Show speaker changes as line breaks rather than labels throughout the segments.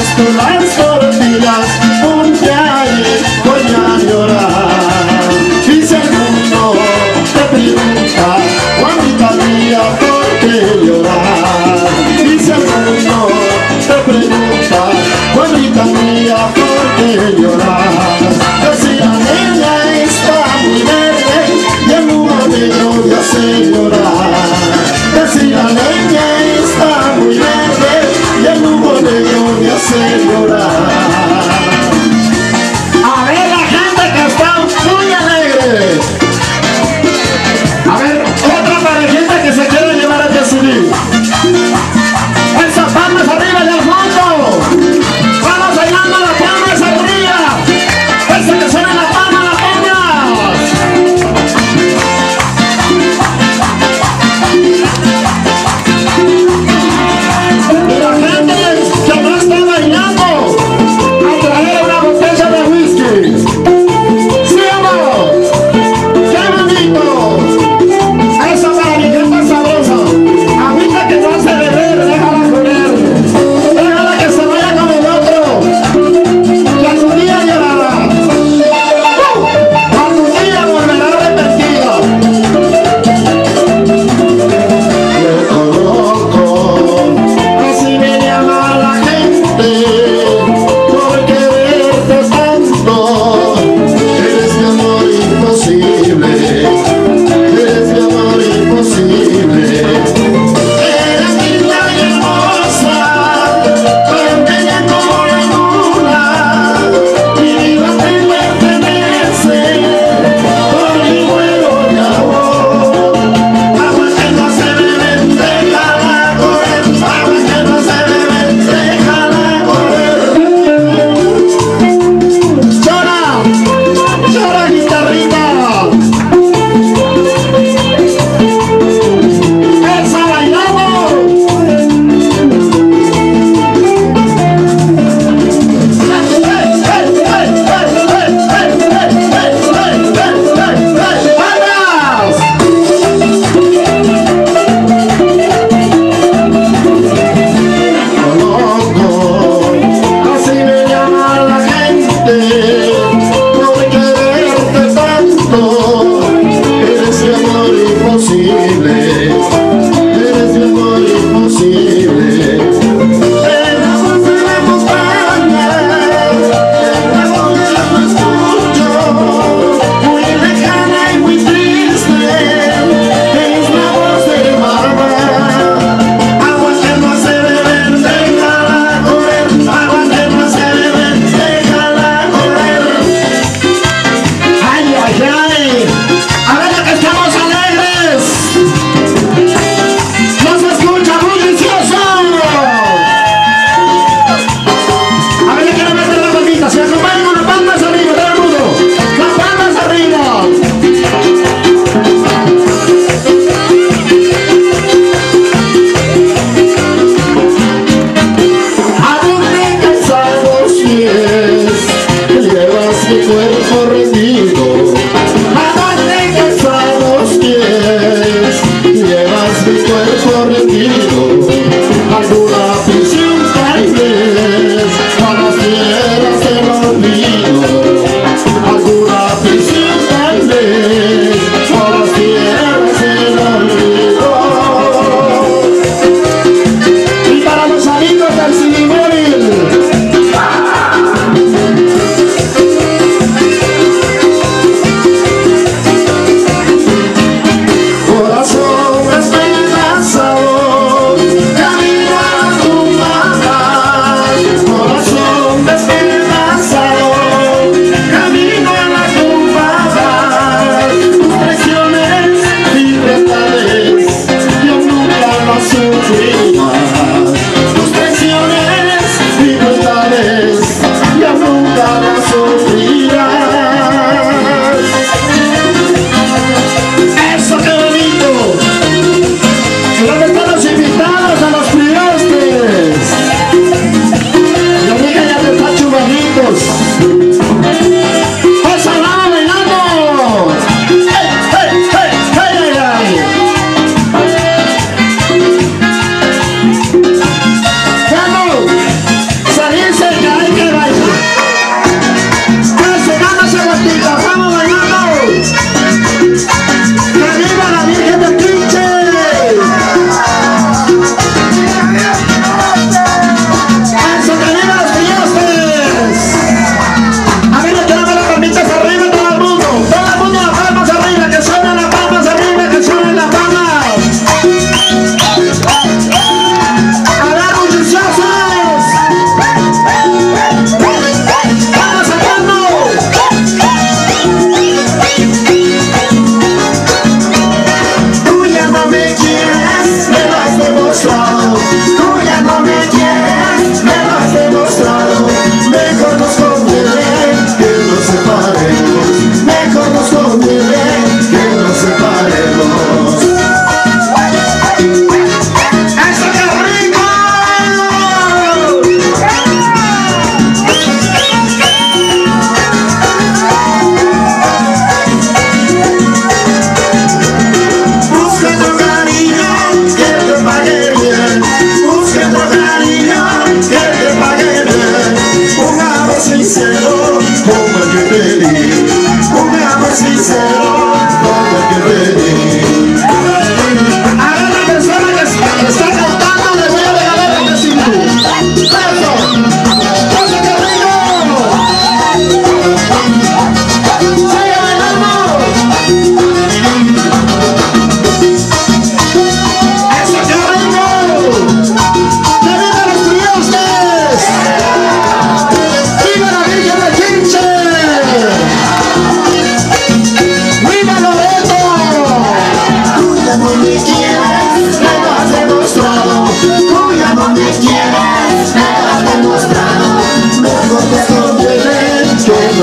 puesto las tortillas, ponte ahí, voy a llorar. Y si el mundo te pregunta, Juanita mía, ¿por qué llorar? Y si el mundo te pregunta, Juanita mía, ¿por qué llorar? Que si la leña está muy verde y el humo negro me hace llorar. Que si la leña está muy verde y el humo negro me hace llorar. A ver la gente que está muy alegre. A ver, otra parejita que se quiere llevar a decidir. Esas palmas arriba y al fondo. Vamos bailando las palmas arriba.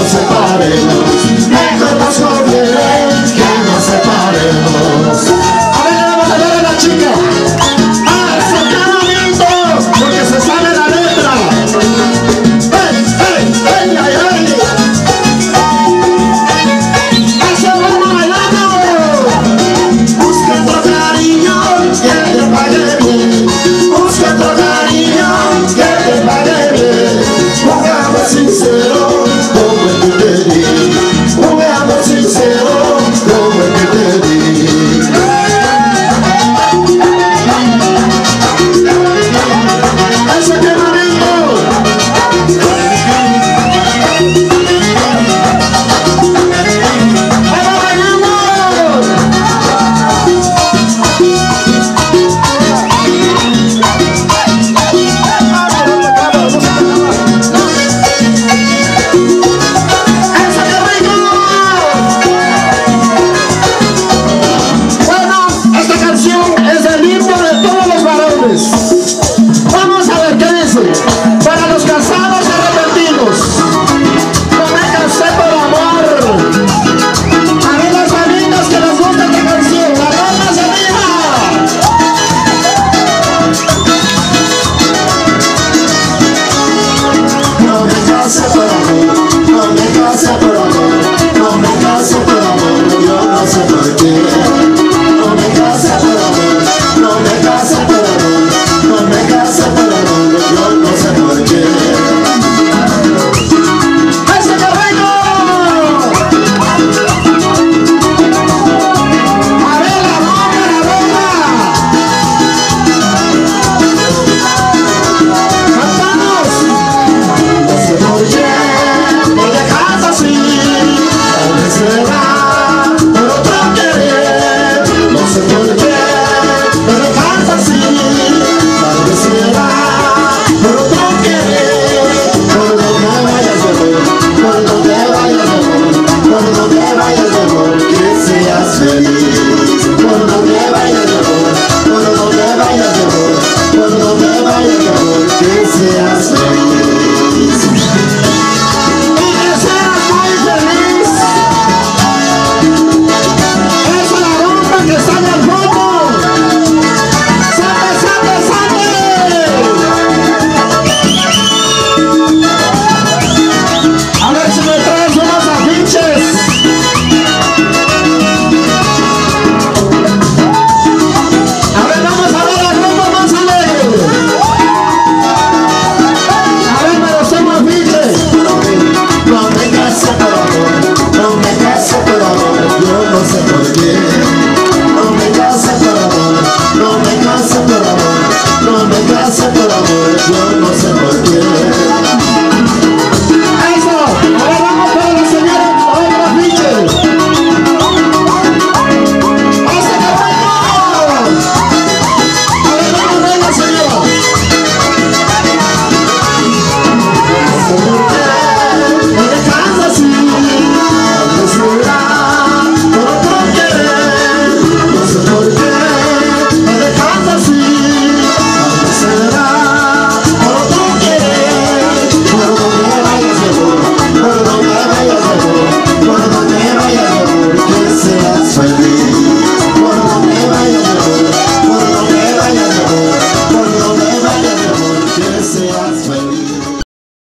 nos separemos, mejor nos conviene que nos separemos. A ver, le vamos a dar a la chica. ¡Hasta qué bonito! Porque se sabe la letra. ¡Ey, ey, ey, ay, ay! ¡Eso vamos bailando! Busca otro cariño que te pague bien. Busca otro cariño que te pague bien. Un amor sincero como el que te di. Un amor sincero como el que te di. ¡Eso qué bonito! ¡Vamos bailando! ¡Eso qué rico! Bueno, esta canción es el himno de todos los varones. Vamos a ver qué dice. Para los casados y arrepentidos. No me casé por amor. A ver las amigas que les gusta esta canción. ¡La palmas arriba! No me casé por